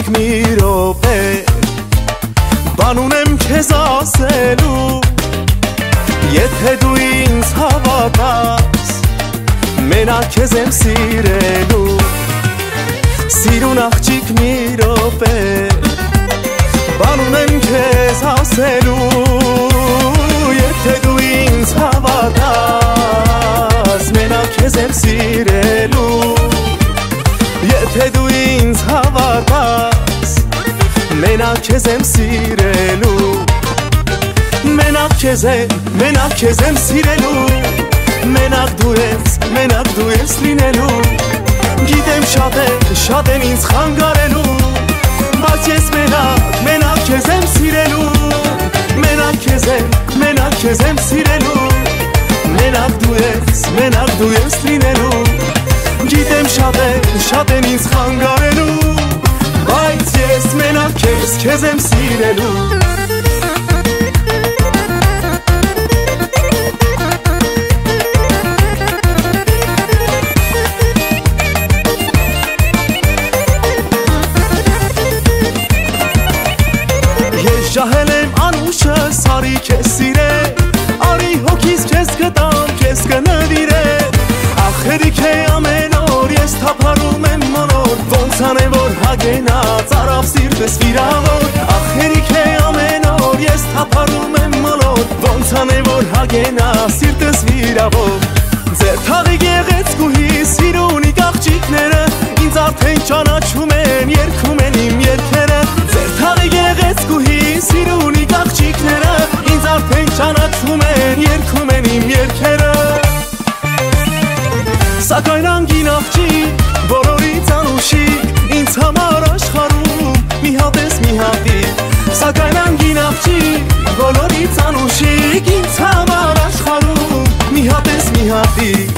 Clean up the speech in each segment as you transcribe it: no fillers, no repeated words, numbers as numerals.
մի րոպե բան ունեմ քեզ ասելու Եթե դու ինձ հավատաս մենակ քեզ եմ սիրելու Սիրուն աղջիկ մի րոպե բան ունեմ քեզ ասելու Եթե դու ինձ հավատաս մենակ քեզ եմ սիրելու Եթե դու ինձ հավատաս մենակ քեզ եմ սիրելու Մենակ քեզ եմ սիրելու Մենակ դու ես լինելու Գիտեմ շատ են ինձ խանգարելու Բայց ես մենակ քեզ եմ սիրելու Մենակ քեզ եմ սիրելու Մենակ դու ես լինելու Գիտեմ շատ են ինձ խանգարելու Բայց ես մենակ քեզ եմ սիրելու Ժահել եմ անուշս, արի քեզ սիրել Արի հոգիս քեզ գտամ, քեզ կնվիրել Ախերիք է ամեն օր, ես թափարում եմ մոնոր Ոնց անեմ որ հագենաց, արավ սիրտս վիրավոր Ախերիք է ամեն օր, ես թափարում եմ մոնոր Ոնց անեմ որ հագենա, սիրտս վիրավոր Ձեր թաղի գեղեցկուհի, սիրունիկ աղջիկները Ինձ արդեն ճանաչում են, երգում են իմ երգերը Ձեր թաղի գեղեցկուհի, սիրունիկ աղջիկները Ինձ արդեն ճանաչում են, երգում են իմ երգերը Սակայն անգին աղջիկ, բոլորից անուշիկ Ինձ համար աշխարհում մի հատ ես մի հատիկ Սակայն անգին աղջիկ, բոլորից անուշիկ Ինձ համար աշխարհում մի հատ ես մի հատիկ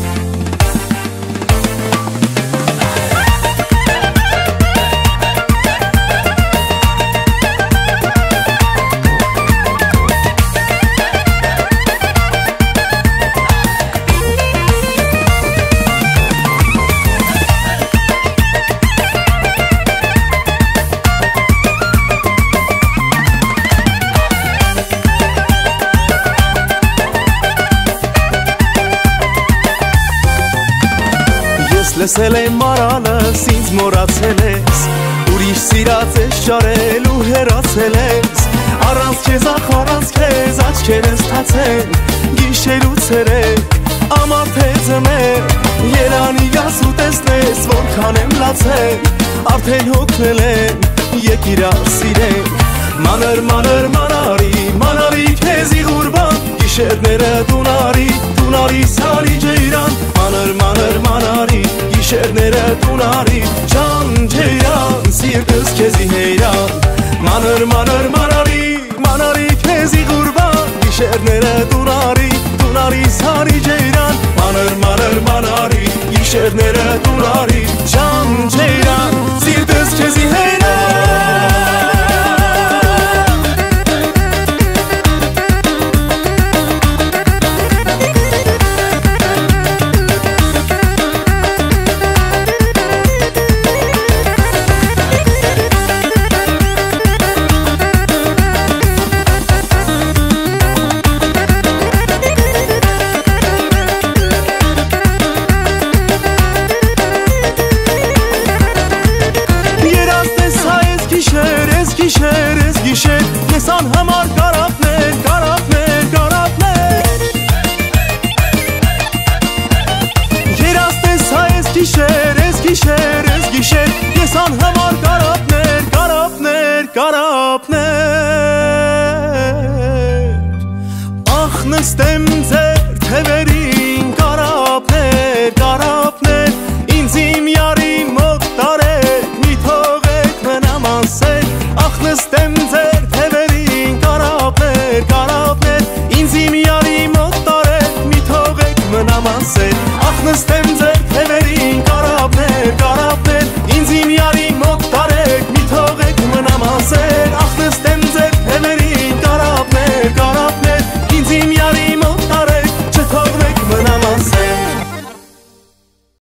Լսել եմ մարալս, ինձ մորացել ես Ուրիշ սիրած ես ճարել ու հեռացել ես Առանց քեզ առանց քեզ աչքերս թացեն Գիշեր ու ցերեկ, ամառ թե ձմեռ Երանի գաս ու տեսնես, որքան եմ լացել Արդեն հոգնել եմ, եկ իրար սիրենք Մանր, մանարի քեզի ղուրբան Գիշերները դունարի սարի ջեյրան Մանր, Գիշերները տունարի ջան ջեյրան Սիրտս քեզի հեյրան Մանարի քեզի ղուրբան Գիշերները տունարի սարի ջեյրան Մանր, Գիշերները տունարի ջան ջեյրան Սիրտս քեզի հեյրան Գիշեր, ես անհամար կարապներ Երաստես հա ես գիշեր, ես անհամար կարապներ Ախ նստեմ ձեր թևերի